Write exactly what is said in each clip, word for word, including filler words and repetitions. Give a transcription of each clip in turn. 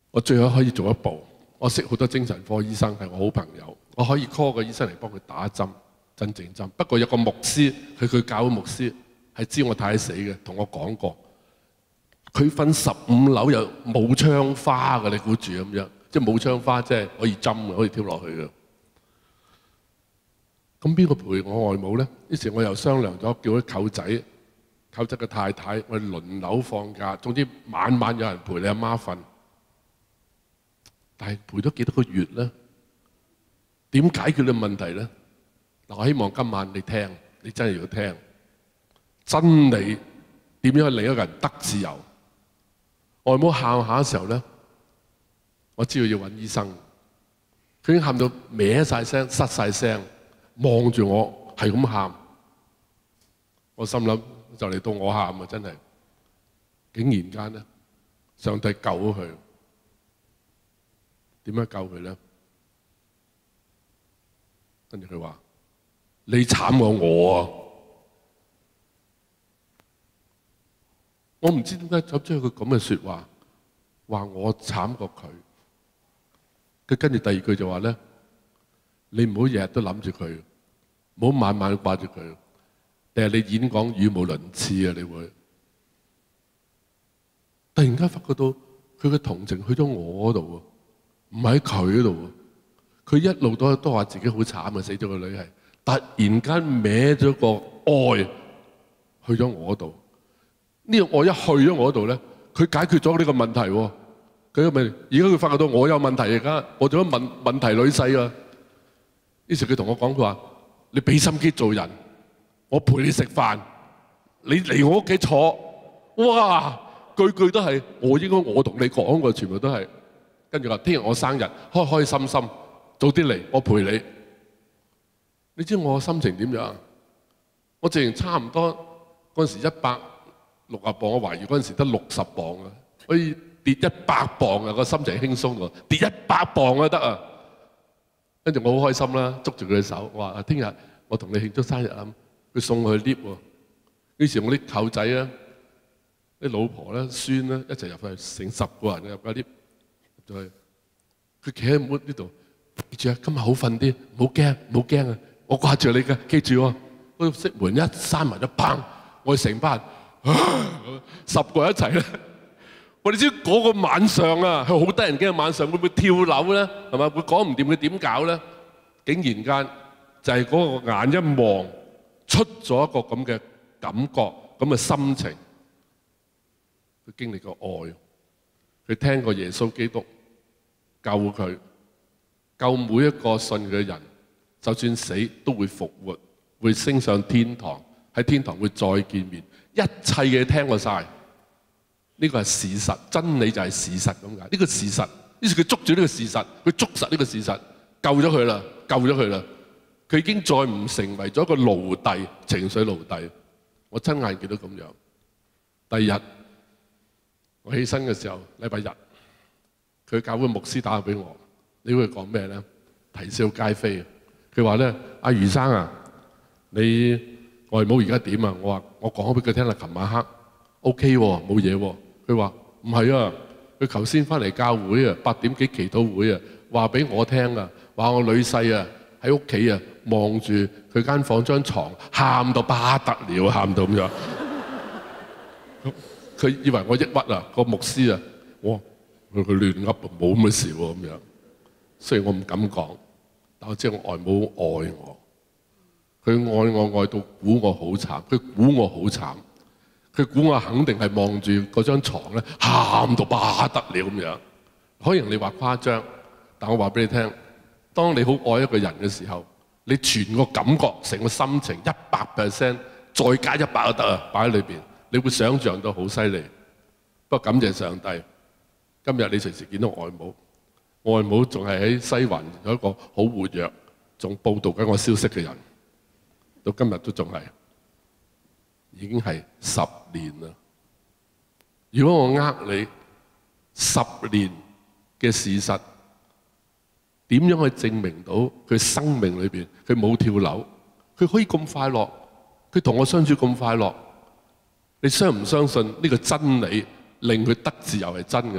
我最後可以做一步。我識好多精神科醫生係我好朋友，我可以 call 個醫生嚟幫佢打針，真正針。不過有個牧師，佢佢教嘅牧師係知我太太死嘅，同我講過，佢瞓十五樓又冇窗花嘅，你估住咁樣？即係冇窗花，即係可以針嘅，可以跳落去嘅。咁邊個陪我外母咧？於是我又商量咗，叫啲舅仔、舅仔嘅太太，我哋輪流放假，總之晚晚有人陪你阿媽瞓。但係陪咗幾多個月咧？點解決呢個問題咧？嗱，我希望今晚你聽，你真係要聽真理點樣令一個人得自由。外母喊下嘅時候咧，我知道要揾醫生。佢已經喊到歪晒聲、失晒聲，望住我係咁喊。我心諗就嚟到我喊啊！真係，竟然間咧，上帝救咗佢。點樣救佢咧？跟住佢話：你慘過我啊！我唔知點解走出佢咁嘅説話，話我慘過佢。佢跟住第二句就話咧：你唔好日日都諗住佢，唔好晚晚掛住佢，定係你演講語無倫次啊！你會突然間發覺到佢嘅同情去咗我嗰度喎。唔喺佢嗰度，佢一路都都話自己好慘啊！死咗個女係，突然間歪咗個愛去咗我度。呢個愛一去咗我度咧，佢解決咗呢個問題喎。佢咪而家佢發覺到我有問題，而家我做咗問問題女婿啊。於是佢同我講：佢話你俾心機做人，我陪你食飯，你嚟我屋企坐。哇！句句都係我應該我同你講嘅，全部都係。跟住話：聽日我生日，開開心心，早啲嚟，我陪你。你知我心情點樣？我直情差唔多嗰陣時一百六十磅，我懷疑嗰陣時得六十磅啊，可以跌一百磅啊，個心情輕鬆喎，跌一百磅啊得啊！跟住我好開心啦，捉住佢嘅手，我話：聽日我同你慶祝生日啊！佢送我去 lift 喎。於是我啲舅仔啊、啲老婆咧、孫咧一齊入去，成十個人入個 lift。佢企喺門呢度，記住啊！今日好瞓啲，唔好驚，唔好驚啊！我掛住你㗎，記住喎。嗰個門一閂埋一砰，我哋成班人十個人一齊咧。我哋知嗰個晚上啊，係好得人驚嘅晚上，會唔會跳樓咧？係咪？會講唔掂佢點搞咧？竟然間就係嗰個眼一望，出咗一個咁嘅感覺，咁嘅心情。佢經歷過愛。佢聽過耶穌基督救佢，救每一個信佢嘅人，就算死都會復活，會升上天堂，喺天堂會再見面，一切嘢聽過晒。呢個係事實，真理就係事實咁解。呢個事實，於是佢捉住呢個事實，佢捉實呢個事實，救咗佢啦，救咗佢啦。佢已經再唔成為咗一個奴隸，情緒奴隸。我親眼見到咁樣。第二日。我起身嘅時候，禮拜日，佢教會牧師打俾我，你會講咩咧？啼笑皆非。佢話咧：阿余生啊，你外母而家點啊？我話我講咗俾佢聽啦，琴晚黑 OK 喎，冇嘢喎。佢話唔係啊，佢頭先翻嚟教會啊，八點幾祈禱會啊，話俾我聽啊，話我女婿啊喺屋企啊，望住佢間房張床，喊到不得了，喊到咁樣。佢以為我抑鬱啊，個牧師啊，我佢佢亂噏，冇咁嘅事喎咁樣。雖然我唔敢講，但我知我外母愛我，佢愛我愛到估我好慘，佢估我好慘，佢估我肯定係望住嗰張牀咧，喊到不得了咁樣。可能你話誇張，但我話俾你聽，當你好愛一個人嘅時候，你全個感覺、成個心情一百 percent，再加一百都得啊，擺喺裏邊。你會想像到好犀利，不過感謝上帝，今日你隨時見到外母，外母仲係喺西環有一個好活躍，仲報導緊我消息嘅人，到今日都仲係，已經係十年啦。如果我呃你十年嘅事實，點樣去證明到佢生命裏邊佢冇跳樓，佢可以咁快樂，佢同我相處咁快樂？你相唔相信呢個真理令佢得自由係真嘅？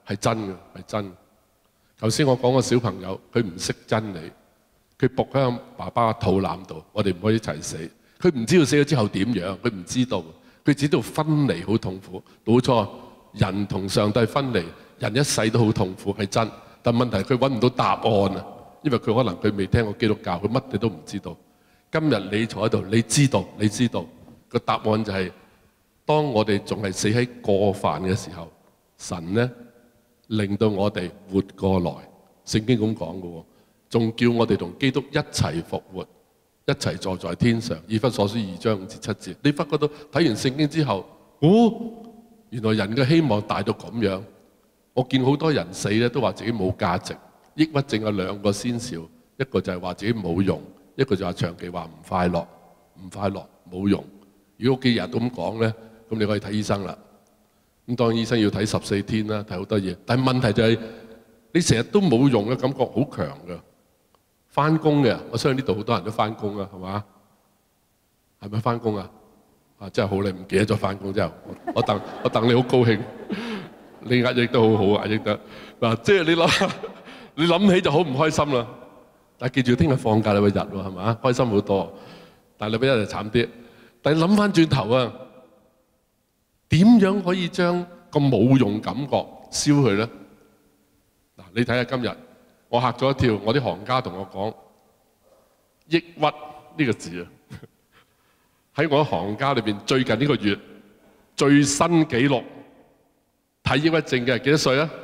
係真嘅，係真。頭先我講個小朋友，佢唔識真理，佢伏喺爸爸嘅肚腩度，我哋唔可以一齊死。佢唔知道死咗之後點樣，佢唔知道，佢只知道分離好痛苦。冇錯，人同上帝分離，人一世都好痛苦，係真。但問題佢揾唔到答案啊，因為佢可能佢未聽過基督教，佢乜嘢都唔知道。今日你坐喺度，你知道，你知道個答案就係：當我哋仲係死喺過犯嘅時候，神呢令到我哋活過來。聖經咁講嘅喎，仲叫我哋同基督一齊復活，一齊坐在天上。以弗所書二章五至七節，你發覺到睇完聖經之後，哦，原來人嘅希望大到咁樣。我見好多人死咧，都話自己冇價值。抑鬱症有兩個先兆，一個就係話自己冇用，一個就係長期話唔快樂，唔快樂冇用。如果屋企人都咁講咧，咁你可以睇醫生啦。咁當然醫生要睇十四天啦，睇好多嘢。但係問題就係你成日都冇用嘅感覺好強㗎。翻工嘅，我相信呢度好多人都翻工啊，係嘛？係咪翻工啊？啊，真係好，你唔記得咗翻工之後，我等我等你好高興。你壓抑得好好，壓抑得嗱，即係你諗，你諗起就好唔開心啦。但係記住，聽日放假禮拜日喎，係嘛？開心好多。但係禮拜一就慘啲。但係諗翻轉頭啊，點樣可以將個冇用感覺消去咧？嗱，你睇下今日，我嚇咗一跳，我啲行家同我講，抑鬱呢個字啊，喺我行家裏邊最近呢個月最新紀錄。睇抑鬱症嘅幾多歲啊？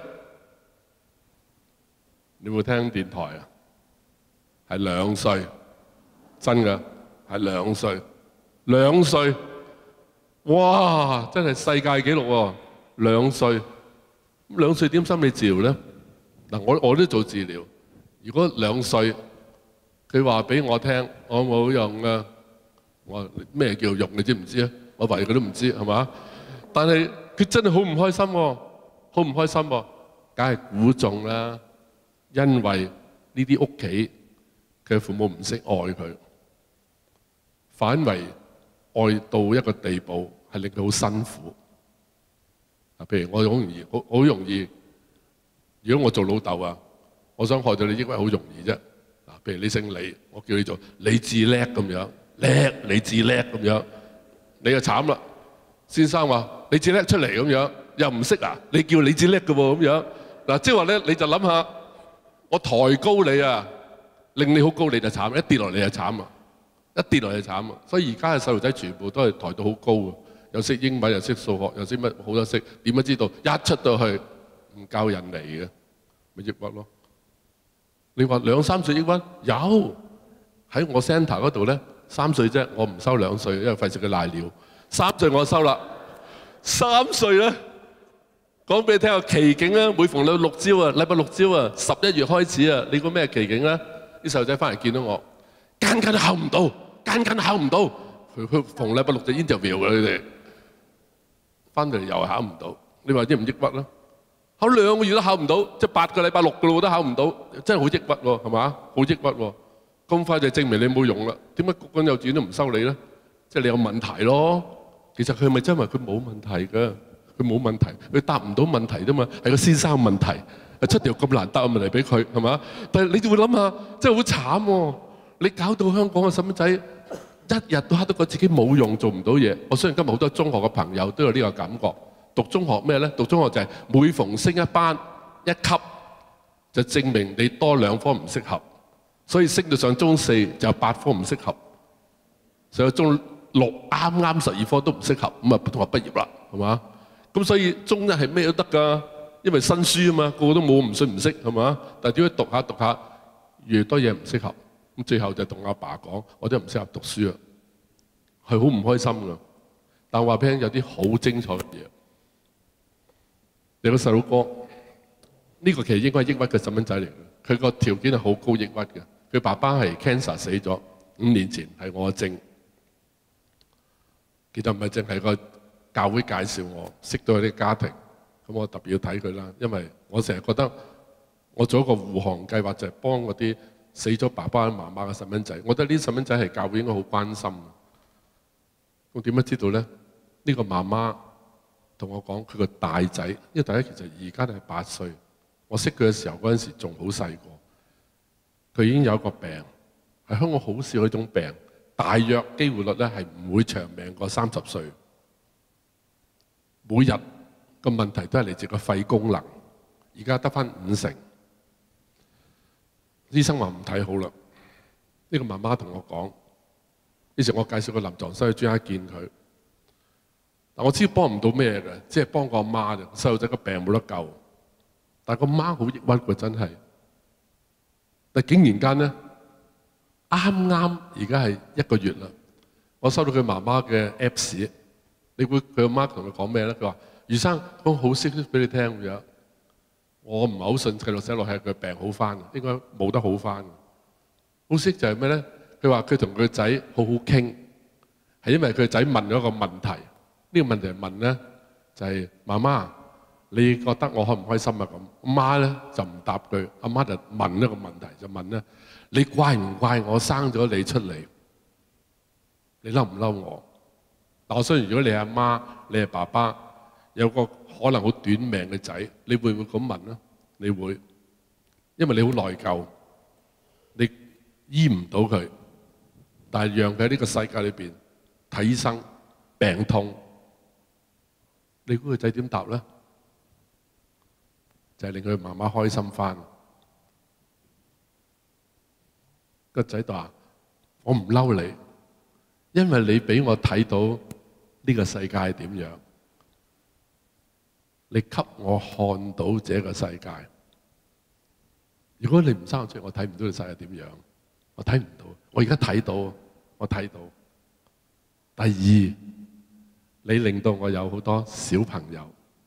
你有冇聽電台啊？係兩歲，真㗎，係兩歲，兩歲，哇！真係世界紀錄喎，兩歲，兩歲點心理治療咧？嗱，我我都做治療。如果兩歲，佢話俾我聽，我冇用啊！我話咩叫用？你知唔知啊？我懷疑佢都唔知，係嘛？但係佢真係好唔開心喎，好唔開心喎，梗係估中啦。因為呢啲屋企嘅父母唔識愛佢，反為愛到一個地步係令佢好辛苦。啊，譬如我好容易，好好容易。如果我做老豆啊，我想害到你抑鬱好容易啫。嗱，譬如你姓李，我叫你做李志叻咁樣，叻李志叻咁樣，你就慘啦。先生話李志叻出嚟咁樣，又唔識啊？你叫李志叻嘅喎咁樣。嗱，即係話咧，你就諗下，我抬高你啊，令你好高你就慘，一跌落嚟就慘啊，一跌落嚟就慘啊。所以而家嘅細路仔全部都係抬到好高啊，又識英文又識數學又識乜好多識，點都知道一出到去唔夠人嚟嘅，咪抑鬱咯。你話兩三歲抑鬱有喺我 centre 嗰度咧，三歲啫，我唔收兩歲，因為費事佢賴尿。三歲我收啦，三歲咧講俾你聽個奇景啊！每逢禮拜六朝啊，禮拜六朝啊，十一月開始啊，你估咩奇景咧？啲細路仔翻嚟見到我，間間都考唔到，間間都考唔到。佢佢逢禮拜六就 interview 嘅佢哋，翻嚟又考唔到。你話抑唔抑鬱啦？考兩個月都考唔到，即係八個禮拜六嘅咯，都考唔到，真係好抑鬱喎，係嘛？好抑鬱喎，咁快就證明你冇用啦。點解嗰間幼稚園都唔收你咧？即係你有問題咯。其實佢係咪真係佢冇問題㗎？佢冇問題，佢答唔到問題啫嘛，係個先生問題。出條咁難答嘅問題俾佢係嘛？但係你就會諗下，真係好慘喎！你搞到香港嘅細蚊仔一日到黑都覺得自己冇用，做唔到嘢。我相信今日好多中學嘅朋友都有呢個感覺。讀中學咩咧？讀中學就係每逢升一班一級，就證明你多兩科唔適合，所以升到上中四就有八科唔適合，上到中六啱啱十二科都唔適合，咁啊同學畢業啦，係嘛？咁所以中一係咩都得㗎，因為新書啊嘛，個個都冇唔信唔識係嘛？但係點解讀下讀下越多嘢唔適合，咁最後就同阿爸講，我都唔適合讀書啊，係好唔開心㗎。但話俾你聽有啲好精彩嘅嘢。有個細佬哥，呢個其實應該係抑鬱嘅細蚊仔嚟嘅。佢個條件係好高抑鬱嘅。佢爸爸係 cancer 死咗，五年前係我嘅症。其實唔係淨係個教會介紹我識到佢啲家庭，咁我特別要睇佢啦。因為我成日覺得我做一個護航計劃，就係幫嗰啲死咗爸爸媽媽嘅細蚊仔。我覺得呢啲細蚊仔係教會應該好關心。咁點樣知道咧？呢個媽媽同我講佢個大仔，因為大仔其實而家都係八歲，我識佢嘅時候嗰陣時仲好細個，佢已經有一個病，係香港好少嗰種病，大約機會率咧係唔會長命過三十歲。每日個問題都係嚟自個肺功能，而家得返五成。醫生話唔睇好啦，呢個媽媽同我講，於是我介紹個臨床西去專家見佢。但我知道幫唔到咩嘅，即係幫個阿媽啫。細路仔個病冇得救，但係個媽好抑鬱嘅真係。但竟然間咧，啱啱而家係一個月啦，我收到佢媽媽嘅 Apps。你估佢阿媽同佢講咩咧？佢話：余生講好消息俾你聽咁樣。我唔係好信細路寫落係佢病好翻，應該冇得好翻。好消息就係咩咧？佢話佢同佢個仔好好傾，係因為佢個仔問咗一個問題。呢個問題係問咧，就係媽媽，你覺得我開唔開心啊？咁阿媽咧就唔答佢，阿媽就問一個問題，就問咧：你怪唔怪我生咗你出嚟？你嬲唔嬲我？但我相信，如果你係阿媽，你係爸爸，有個可能好短命嘅仔，你會唔會咁問咧？你會，因為你好內疚，你醫唔到佢，但係讓佢喺呢個世界裏邊睇醫生病痛，你估個仔點答咧？就係令佢媽媽開心翻。個仔就話：我唔嬲你，因為你俾我睇到呢個世界係點樣，你給我看到這個世界。如果你唔生出嚟，我睇唔到個世界點樣，我睇唔到。我而家睇到，我睇到。第二，你令到我有好多小朋友，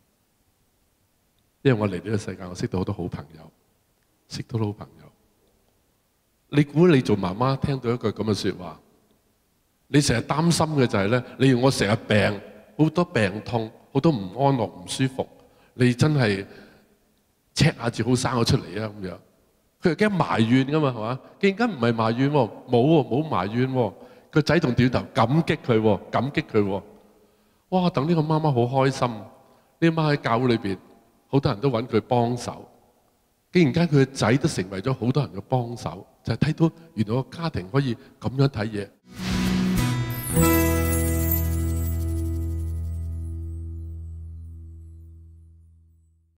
因為我嚟呢個世界，我識到好多好朋友，識到好朋友。你估你做媽媽聽到一句咁嘅説話，你成日擔心嘅就係咧，你要我成日病，好多病痛，好多唔安樂、唔舒服，你真係 check 下至好生咗出嚟啊咁樣。佢又驚埋怨噶嘛，係嘛？竟然間唔係埋怨喎，冇喎，冇埋怨喎。個仔仲掉頭感激佢喎，感激佢喎。哇！等呢個媽媽好開心，呢個媽喺教會裏邊，好多人都揾佢幫手。竟然間佢個仔都成為咗好多人嘅幫手，就係睇到原來個家庭可以咁樣睇嘢。